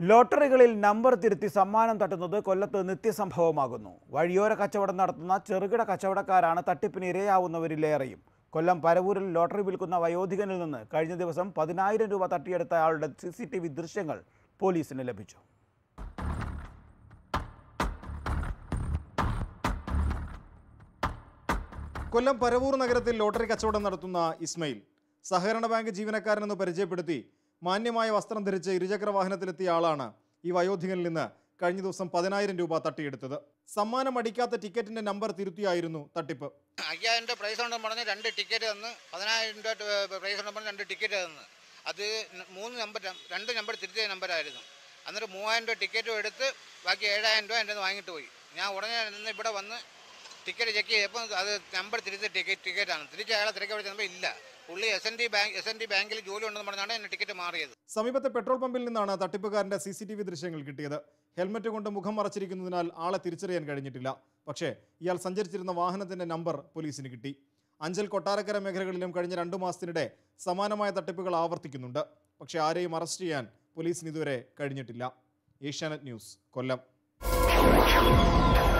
ലോട്ടറികളിൽ number തിരുത്തി സമ്മാനം തട്ടുന്നത് കൊല്ലത്ത് നിത്യസംഭവമാകുന്നു. വഴിയോര കച്ചവടം നടത്തുന്ന ചെറുകിട കച്ചവടക്കാരാണ് തട്ടിപ്പിന് ഇരയാവുന്നവരിലേറെയും. കൊല്ലം പരവൂരിൽ ലോട്ടറി വിൽക്കുന്ന വയോധികനിൽ നിന്ന് കഴിഞ്ഞ ദിവസം 10,000 രൂപ തട്ടിയെടുത്ത ആളുടെ CCTV ദൃശ്യങ്ങൾ പോലീസിന് ലഭിച്ചു. കൊല്ലം പരവൂർ നഗരത്തിൽ ലോട്ടറി കച്ചവടം നടത്തുന്ന ഇസ്മയിൽ സഹകരണ ബാങ്ക് ജീവനക്കാരനെന്ന് പരിചയപ്പെടുത്തി മാന്യമായ വസ്ത്രം ധരിച്ച് ഇരുചക്ര വാഹനത്തിലെത്തിയ ആളാണ് ഈ വയോധികനിൽ നിന്ന് കഴിഞ്ഞ ദിവസം 10,000 രൂപ തട്ടിയെടുത്തത്. സമ്മാനം അടിക്കാത്ത ടിക്കറ്റിന്റെ നമ്പർ തിരുത്തിയായിരുന്നു തട്ടിപ്പ്. 5,000 രൂപ പ്രൈസ് ഉണ്ടെന്ന് പറഞ്ഞ് 2 ടിക്കറ്റ് തന്ന്, 10,000 രൂപ പ്രൈസ് ഉണ്ടെന്ന് പറഞ്ഞ് 2 ടിക്കറ്റ് തന്ന്. അത് 2 നമ്പർ തിരുത്തിയ നമ്പരായിരുന്നു. എന്നിട്ട് 3,000 രൂപ ടിക്കറ്റും എടുത്ത് ബാക്കി 7,000 രൂപ എൻ്റെ വാങ്ങിയിട്ട് പോയി. ഞാൻ ഉടനെ നിന്ന് ഇവിടെ വന്ന് ടിക്കറ്റ് ചെക്ക് ചെയ്തപ്പോൾ അത് നമ്പർ തിരുത്തിയ ടിക്കറ്റാണ്. തിരിച്ച് അയാളെ തിരക്കി വിളിച്ചപ്പോൾ ഇല്ല, പുള്ളി SND ബാങ്കിൽ ജോലി ഉണ്ടെന്ന് പറഞ്ഞാണ് എന്നെ ടിക്കറ്റ് മാറിയത്. സമീപത്തെ പെട്രോൾ പമ്പിൽ നിന്നാണ് തട്ടിപ്പുകാരന്റെ CCTV ദൃശ്യങ്ങൾ കിട്ടിയത്. ഹെൽമറ്റ് കൊണ്ട് മുഖം മറച്ചിരിക്കുന്നതിനാൽ ആളെ തിരിച്ചറിയാൻ കഴിഞ്ഞിട്ടില്ല. പക്ഷേ ഇയാൾ സഞ്ചരിച്ചിരുന്ന വാഹനത്തിന്റെ നമ്പർ പോലീസിന് കിട്ടി. അഞ്ചൽ, കൊട്ടാരക്കര മേഖലകളിലും കഴിഞ്ഞ 2 മാസത്തിനിടെ സമാനമായ തട്ടിപ്പുകൾ ആവർത്തിക്കുന്നുണ്ട്. പക്ഷേ ആരെയും അറസ്റ്റ് ചെയ്യാൻ പോലീസിന് ഇതുവരെ കഴിഞ്ഞിട്ടില്ല. ഏഷ്യാനെറ്റ് ന്യൂസ്, കൊല്ലം.